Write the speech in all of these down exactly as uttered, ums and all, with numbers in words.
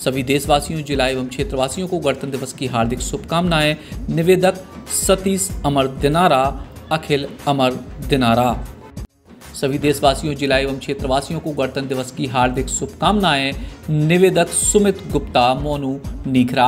सभी देशवासियों, जिला एवं क्षेत्रवासियों को गणतंत्र दिवस की हार्दिक शुभकामनाएं। निवेदक सतीश अमर दिनारा, अखिल अमर दिनारा। सभी देशवासियों, जिला एवं क्षेत्रवासियों को गणतंत्र दिवस की हार्दिक शुभकामनाएं। निवेदक सुमित गुप्ता, मोनू नीखरा।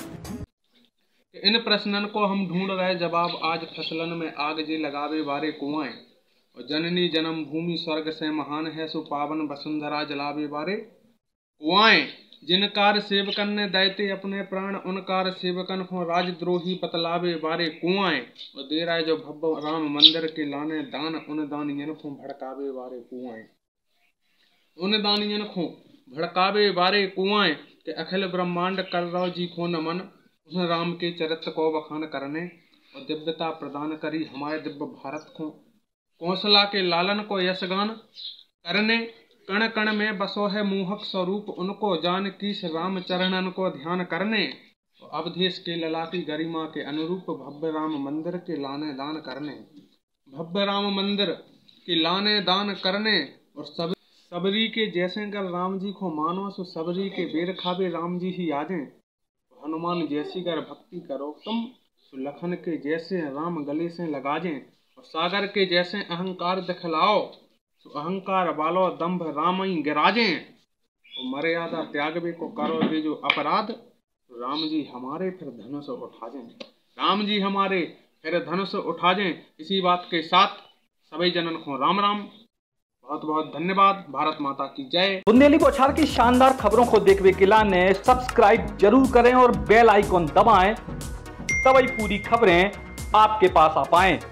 इन प्रश्नन को हम ढूंढ रहे जवाब, आज फसलन में आग जे लगावे बारे कुआं। और जननी जन्म भूमि स्वर्ग से महान है, सो पावन वसुंधरा जलावे बारे कुआं। जिनकार सेवकन ने दैते अपने प्राण, उनकार सेवकन को राजद्रोही बतलावे बारे कुआं। और दे रहा है जो भव्य राम मंदिर के लाने दान, उन दानियन को भड़कावे बारे कुआं। उन दानियन को भड़कावे बारे कुआं के अखिल ब्रह्मांड कर रहो जी को नमन। उन राम के चरित्र को बखान करने और दिव्यता प्रदान करी हमारे दिव्य भारत को। कौशला के लालन को यशगान करने, कण कण में बसो है मोहक स्वरूप उनको। जान कीस राम चरणन को ध्यान करने, तो अवधेश के लला की गरिमा के अनुरूप भव्य राम मंदिर के लाने दान करने। भव्य राम मंदिर के लाने दान करने और सब सबरी के जैसे कर राम जी को मानो, सो सबरी के बेर खावे राम जी ही आजे। हनुमान जैसी कर भक्ति करो तुम, सो लखन के जैसे राम गले से लगा जें। और सागर के जैसे अहंकार दिखलाओ, सो अहंकार वालो दंभ राम ही गिराजें। और मर्यादा त्यागवे को करो दे जो अपराध, तो राम जी हमारे फिर धनुष उठा जें। राम जी हमारे फिर धनुष उठा जें। इसी बात के साथ सभी जनन को राम राम, बहुत बहुत धन्यवाद। भारत माता की जय। बुंदेली बौछार की शानदार खबरों को देखने के लिए सब्सक्राइब जरूर करें और बेल आइकॉन दबाएं, तभी पूरी खबरें आपके पास आ पाएं।